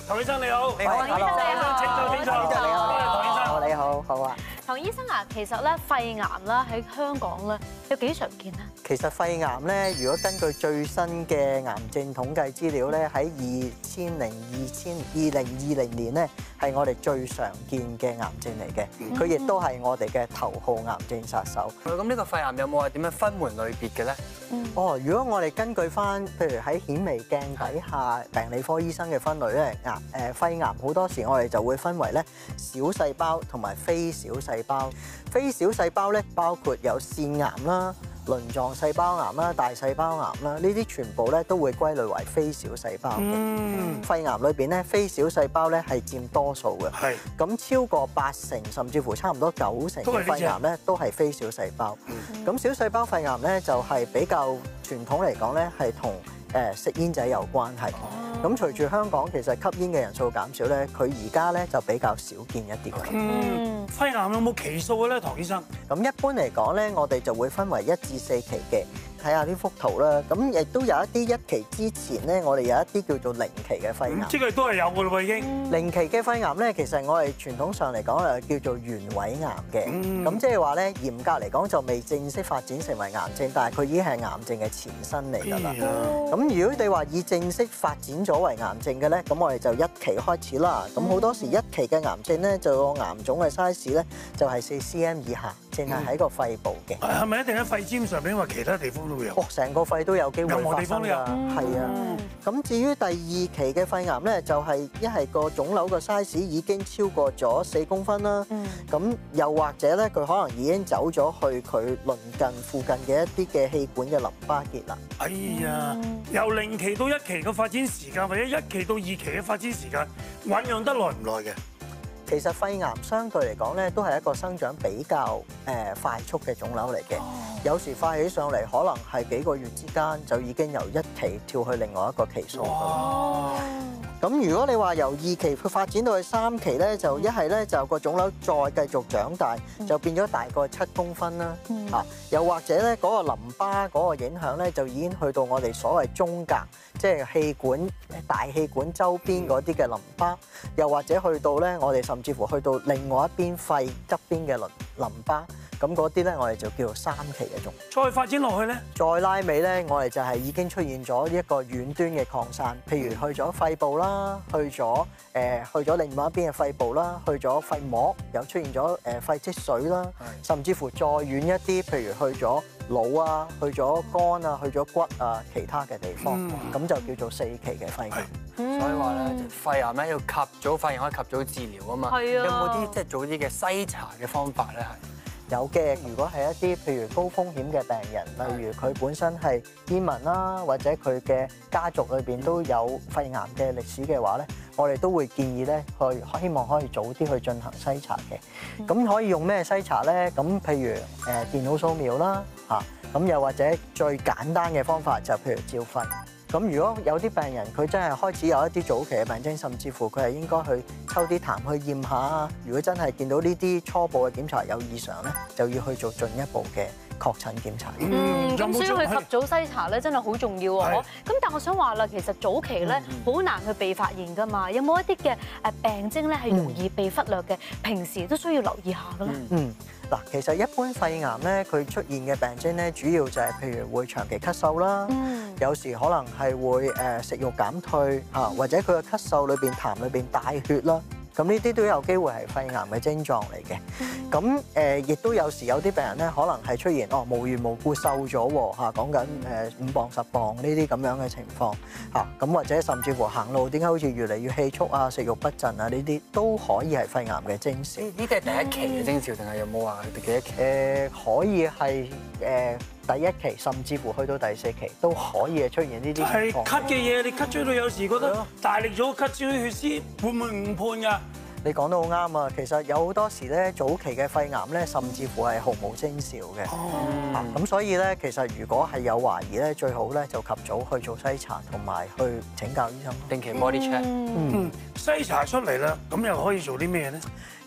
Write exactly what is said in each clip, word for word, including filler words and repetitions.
唐醫生你好， 你好， 唐醫生你好， 請坐請坐， 你好， 唐醫生。 你好，好啊。 唐醫生啊，其實咧肺癌啦喺香港咧有幾常見咧？ 其實肺癌咧，如果根據最新嘅癌症統計資料咧，喺二千零二千二零二零年咧，係我哋最常見嘅癌症嚟嘅。佢亦都係我哋嘅頭號癌症殺手。 咁呢個肺癌有冇話點樣分門類別嘅咧？ 哦，如果我哋根據翻，譬如喺顯微鏡底下病理科醫生嘅分類咧，癌誒肺癌好多時我哋就會分為咧小細胞同埋非小細胞。非小細胞咧包括有腺癌啦、鱗狀細胞癌啦、大細胞癌啦，呢啲全部咧都會歸類為非小細胞嘅。 嗯， 肺癌裏邊咧，非小細胞咧係佔多數嘅。 係。 咁超過八成甚至乎差唔多九成嘅肺癌咧都係非小細胞。咁小細胞肺癌咧就係比較傳統嚟講咧係同誒食煙仔有關係。咁隨住香港其實吸煙嘅人數減少咧，佢而家咧就比較少見一啲嘅。 嗯，肺癌有冇期數嘅咧，唐醫生？ 咁一般嚟講咧，我哋就會分為一至四期嘅。睇下呢幅圖啦，咁亦都有一啲一期之前咧，我哋有一啲叫做零期嘅肺癌。 即係都係有㗎咯喎已經。 零期嘅肺癌咧，其實我哋傳統上嚟講誒叫做原位癌嘅。咁即係話咧，嚴格嚟講就未正式發展成為癌症，但係佢已經係癌症嘅前身嚟㗎啦。咁如果你話以正式發展咗為癌症嘅咧，咁我哋就一期開始啦。咁好多時一期嘅癌症咧，就個癌腫嘅 size 咧就係四 cm 以下，淨係喺個肺部嘅。 係咪一定喺肺尖上邊？因為其他地方都會有。 哦，成個肺都有機會任何發生㗎， 地方都有。 係啊。咁至於第二期嘅肺癌咧，就係一係個腫瘤嘅 size 已經超過咗四公分啦。咁又或者咧，佢可能已經走咗去佢鄰近附近嘅一啲嘅氣管嘅淋巴結啦。 哎呀，由零期到一期嘅發展時間，或者一期到二期嘅發展時間，醖釀得耐唔耐嘅？ 其實肺癌相對嚟講咧，都係一個生長比較誒快速嘅腫瘤嚟嘅。有時發起上嚟，可能係幾個月之間就已經由一期跳去另外一個期數。咁如果你話由二期佢發展到去三期咧，就一係咧就個腫瘤再繼續長大，就變咗大概七公分啦。啊，又或者咧嗰個淋巴嗰個影響咧，就已經去到我哋所謂中隔，即係氣管大氣管周邊嗰啲嘅淋巴，又或者去到咧我哋甚至乎去到另外一邊肺側邊嘅淋淋巴。咁嗰啲咧，我哋就叫做三期嘅腫。 再發展落去咧， 再拉尾咧，我哋就係已經出現咗一個遠端嘅擴散，譬如去咗肺部啦，去咗誒去咗另外一邊嘅肺部啦，去咗肺膜，又出現咗誒肺積水啦，甚至乎再遠一啲，譬如去咗腦啊，去咗肝啊，去咗骨啊，其他嘅地方，咁就叫做四期嘅肺癌。 所以話咧，肺癌咧要及早發現，可以及早治療啊嘛。 係啊。 有冇啲即係早啲嘅篩查嘅方法咧？係。 有嘅，如果係一啲譬如高風險嘅病人，例如佢本身係煙民啦，或者佢嘅家族裏邊都有肺癌嘅歷史嘅話咧，我哋都會建議咧去希望可以早啲去進行篩查嘅。咁可以用咩篩查咧？咁譬如誒電腦掃描啦，嚇，咁又或者最簡單嘅方法就譬如照肺。咁如果有啲病人佢真係開始有一啲早期嘅病徵，甚至乎佢係應該去抽啲痰去驗下啊。如果真係見到呢啲初步嘅檢查有異常咧，就要去做進一步嘅確診檢查。 嗯，咁所以佢及早篩查咧，真係好重要喎。咁但係我想話啦，其實早期咧好難去被發現㗎嘛。有冇一啲嘅誒病徵咧係容易被忽略嘅？平時都需要留意下㗎咧。 嗯，嗱，其實一般肺癌咧，佢出現嘅病徵咧，主要就係譬如會長期咳嗽啦。有時可能係會誒食慾減退嚇，或者佢嘅咳嗽裏邊痰裏邊帶血啦，咁呢啲都有機會係肺癌嘅症狀嚟嘅。咁誒亦都有時有啲病人咧，可能係出現哦無緣無故瘦咗喎嚇，講緊誒五磅十磅呢啲咁樣嘅情況嚇，咁或者甚至乎行路點解好似越嚟越氣促啊、食慾不振啊，呢啲都可以係肺癌嘅徵兆。 呢啲係第一期嘅徵兆定係有冇話第幾期？ 誒可以係誒。第一期甚至乎去到第四期都可以係出現呢啲係咳嘅嘢，你咳出到有時覺得大力咗咳少啲血絲，會唔會誤判㗎？ 你講得好啱啊！其實有好多時咧，早期嘅肺癌咧，甚至乎係毫無徵兆嘅。哦。咁所以咧，其實如果係有懷疑咧，最好咧就及早去做篩查，同埋去請教醫生。 定期 body check。 嗯。篩查出嚟啦，咁又可以做啲咩咧？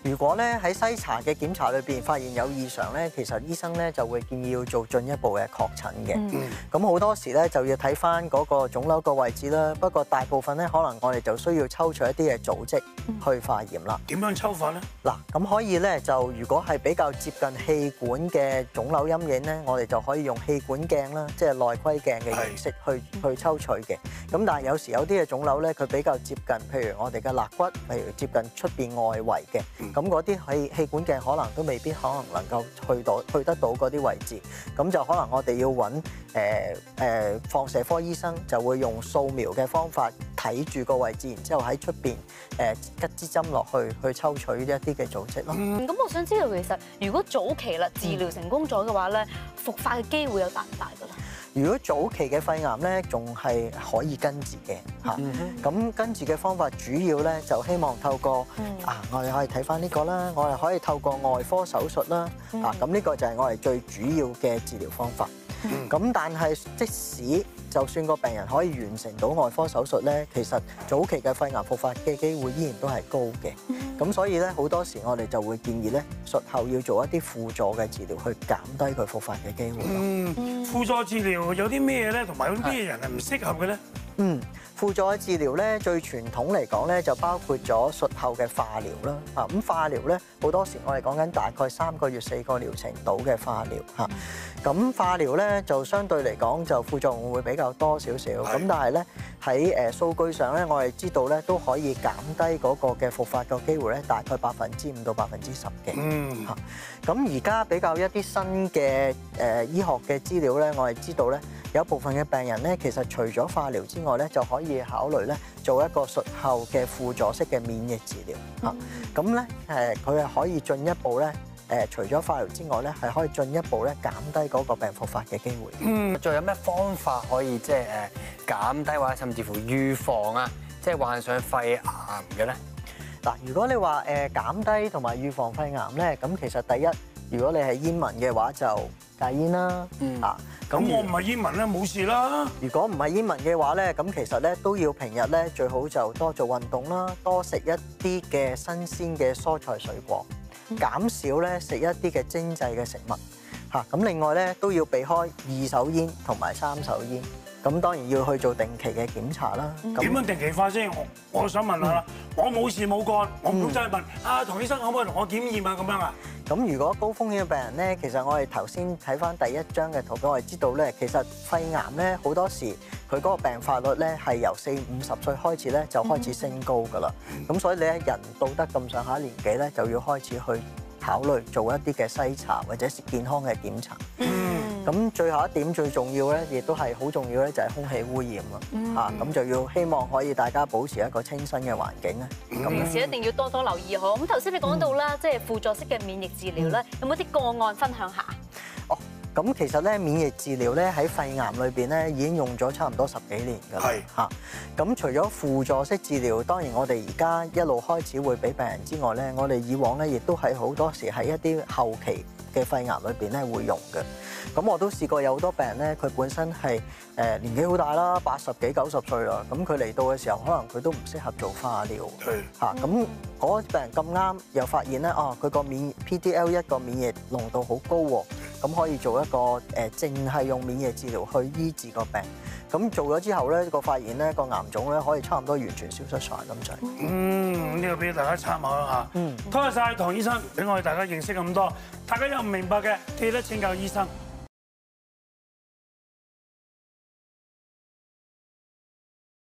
如果咧喺篩查嘅檢查裏邊發現有異常咧，其實醫生咧就會建議要做進一步嘅確診嘅。咁好、嗯、多時咧就要睇翻嗰個腫瘤個位置啦。不過大部分咧可能我哋就需要抽取一啲嘅組織去化驗啦。 點樣抽法咧？ 嗱，咁可以咧就如果係比較接近氣管嘅腫瘤陰影咧，我哋就可以用氣管鏡啦，即係內窺鏡嘅形式去是去抽取嘅。咁但係有時有啲嘅腫瘤咧，佢比較接近，譬如我哋嘅肋骨，譬如接近出邊外圍嘅。咁嗰啲氣氣管鏡可能都未必可能能夠去到去得到嗰啲位置，咁就可能我哋要揾誒誒放射科醫生，就會用掃描嘅方法睇住個位置，然之後喺出邊誒拮支針落去，去抽取一啲嘅組織咯。 咁我想知道其實如果早期啦治療成功咗嘅話咧，復發嘅機會有大唔大㗎啦？ 如果早期嘅肺癌咧，仲係可以根治嘅嚇。咁根治嘅方法主要咧就希望透過啊，我哋可以睇翻呢個啦，我哋可以透過外科手術啦。啊，咁呢個就係我哋最主要嘅治療方法。咁但係即使就算個病人可以完成到外科手術咧，其實早期嘅肺癌復發嘅機會依然都係高嘅。咁所以咧好多時我哋就會建議咧術後要做一啲輔助嘅治療，去減低佢復發嘅機會。 嗯，輔助治療有啲咩咧？同埋有啲咩人係唔適合嘅咧？ 嗯，輔助嘅治療咧，最傳統嚟講咧，就包括咗術後嘅化療啦。啊，咁化療咧好多時我哋講緊大概三個月四個療程度嘅化療嚇。咁化療咧就相對嚟講就副作用會比較多少少。咁但係咧喺誒數據上咧，我哋知道咧都可以減低嗰個嘅復發嘅機會咧，大概百分之五到百分之十嘅。嗯。嚇，咁而家比較一啲新嘅誒醫學嘅資料咧，我哋知道咧有部分嘅病人咧，其實除咗化療之外咧，就可以考慮咧做一個術後嘅輔助式嘅免疫治療。嚇，咁咧誒佢係可以進一步咧。誒除咗化療之外咧，係可以進一步咧減低嗰個病復發嘅機會。 嗯，仲有咩方法可以即係誒減低或者甚至乎預防啊，即係患上肺癌嘅咧？ 嗱，如果你話誒減低同埋預防肺癌咧，咁其實第一，如果你係煙民嘅話，就戒煙啦。嗯。啊， 咁我唔係煙民咧，冇事啦。 如果唔係煙民嘅話咧，咁其實咧都要平日咧最好就多做運動啦，多食一啲嘅新鮮嘅蔬菜水果。減少咧食一啲嘅精製嘅食物嚇，咁另外咧都要避開二手煙同埋三手煙，咁當然要去做定期嘅檢查啦。 點樣定期化先？我我想問下啦，我冇事冇幹，我唔好真係問啊，唐醫生可唔可以同我檢驗啊？咁樣啊？ 咁如果高風險嘅病人咧，其實我哋頭先睇翻第一張嘅圖片，我哋知道咧，其實肺癌咧好多時佢嗰個病發率咧係由四五十歲開始咧就開始升高㗎啦。咁所以你喺人到得咁上下年紀咧，就要開始去考慮做一啲嘅篩查或者健康嘅檢查。咁最後一點最重要咧，亦都係好重要咧，就係空氣污染啊！嚇，咁就要希望可以大家保持一個清新嘅環境咧。咁平時一定要多多留意呵。咁頭先你講到啦，即係輔助式嘅免疫治療咧，有冇啲個案分享下？ 哦，咁其實咧免疫治療咧喺肺癌裏邊咧已經用咗差唔多十幾年㗎啦。係嚇。咁除咗輔助式治療，當然我哋而家一路開始會俾病人之外咧，我哋以往咧亦都係好多時喺一啲後期嘅肺癌裏邊咧會用嘅。咁我都試過有好多病人咧，佢本身係誒年紀好大啦，八十幾九十歲啦，咁佢嚟到嘅時候，可能佢都唔適合做化療嚇。咁嗰個病人咁啱又發現咧，哦，佢個免 P D L 一個免疫濃度好高喎，咁可以做一個誒淨係用免疫治療去醫治個病。咁做咗之後咧，個發現咧個癌腫咧可以差唔多完全消失晒咁滯。 嗯，呢個俾大家參考一下。嗯，多謝晒唐醫生俾我哋大家認識咁多，大家有唔明白嘅記得請教醫生。